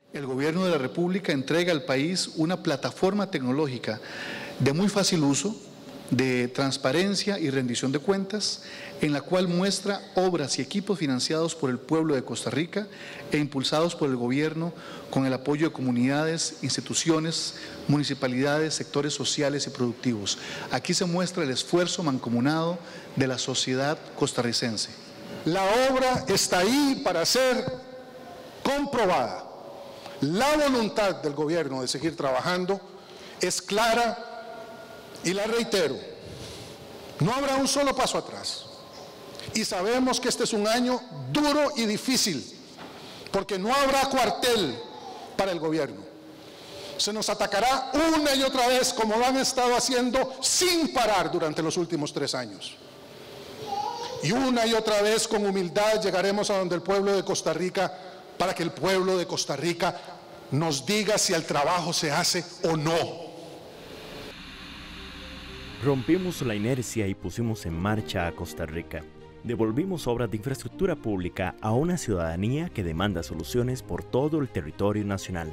El Gobierno de la República entrega al país una plataforma tecnológica de muy fácil uso, de transparencia y rendición de cuentas, en la cual muestra obras y equipos financiados por el pueblo de Costa Rica e impulsados por el Gobierno con el apoyo de comunidades, instituciones, municipalidades, sectores sociales y productivos. Aquí se muestra el esfuerzo mancomunado de la sociedad costarricense. La obra está ahí para ser comprobada. La voluntad del Gobierno de seguir trabajando es clara y la reitero, no habrá un solo paso atrás. Y sabemos que este es un año duro y difícil, porque no habrá cuartel para el Gobierno. Se nos atacará una y otra vez, como lo han estado haciendo sin parar durante los últimos 3 años. Y una y otra vez, con humildad, llegaremos a donde el pueblo de Costa Rica, para que el pueblo de Costa Rica nos diga si el trabajo se hace o no. Rompimos la inercia y pusimos en marcha a Costa Rica. Devolvimos obras de infraestructura pública a una ciudadanía que demanda soluciones por todo el territorio nacional.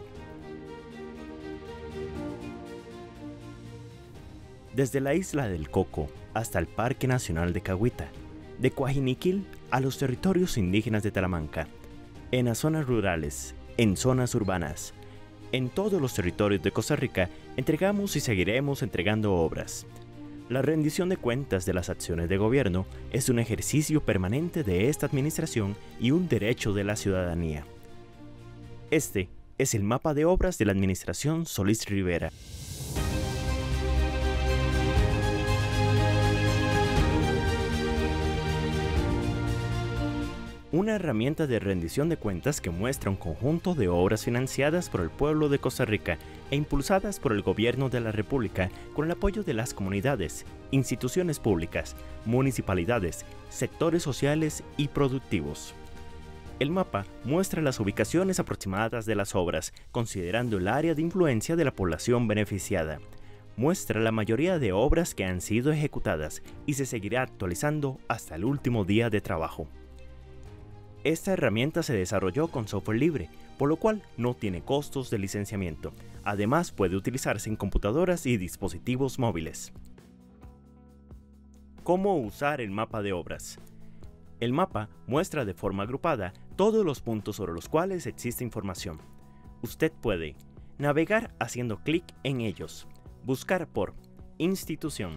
Desde la isla del Coco hasta el Parque Nacional de Cahuita, de Coajiniquil a los territorios indígenas de Talamanca, en las zonas rurales, en zonas urbanas, en todos los territorios de Costa Rica, entregamos y seguiremos entregando obras. La rendición de cuentas de las acciones de gobierno es un ejercicio permanente de esta administración y un derecho de la ciudadanía. Este es el mapa de obras de la administración Solís Rivera. Una herramienta de rendición de cuentas que muestra un conjunto de obras financiadas por el pueblo de Costa Rica e impulsadas por el Gobierno de la República con el apoyo de las comunidades, instituciones públicas, municipalidades, sectores sociales y productivos. El mapa muestra las ubicaciones aproximadas de las obras, considerando el área de influencia de la población beneficiada. Muestra la mayoría de obras que han sido ejecutadas y se seguirá actualizando hasta el último día de trabajo. Esta herramienta se desarrolló con software libre, por lo cual no tiene costos de licenciamiento. Además, puede utilizarse en computadoras y dispositivos móviles. ¿Cómo usar el mapa de obras? El mapa muestra de forma agrupada todos los puntos sobre los cuales existe información. Usted puede navegar haciendo clic en ellos, buscar por institución,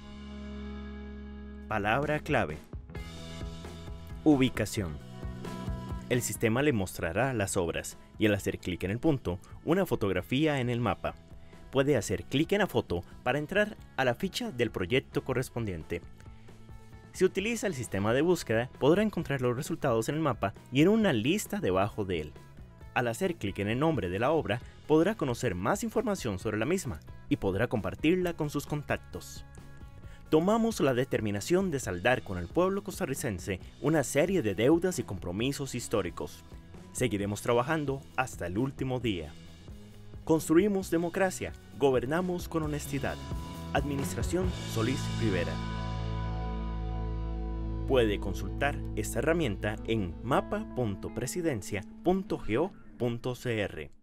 palabra clave, ubicación. El sistema le mostrará las obras y al hacer clic en el punto, una fotografía en el mapa. Puede hacer clic en la foto para entrar a la ficha del proyecto correspondiente. Si utiliza el sistema de búsqueda, podrá encontrar los resultados en el mapa y en una lista debajo de él. Al hacer clic en el nombre de la obra, podrá conocer más información sobre la misma y podrá compartirla con sus contactos. Tomamos la determinación de saldar con el pueblo costarricense una serie de deudas y compromisos históricos. Seguiremos trabajando hasta el último día. Construimos democracia, gobernamos con honestidad. Administración Solís Rivera. Puede consultar esta herramienta en mapa.presidencia.go.cr.